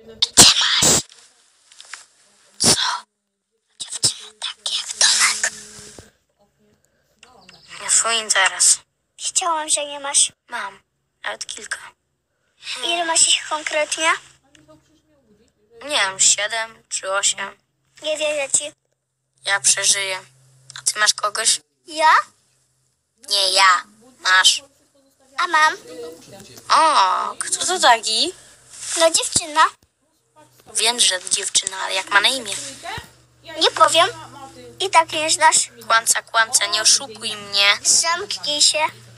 Gdzie masz? Co? Dziewczyny takie jak Tomek. Twój interes. Chciałam, że nie masz. Mam. Nawet kilka. Ile masz ich konkretnie? Nie wiem, 7 czy 8. Nie wierzę ci. Ja przeżyję. A ty masz kogoś? Ja? Nie ja. Masz. A mam. O, kto to taki? No dziewczyna. Wiem, że dziewczyna, ale jak ma na imię? Nie powiem. I tak nie znasz. Kłamca, nie oszukuj mnie. Zamknij się.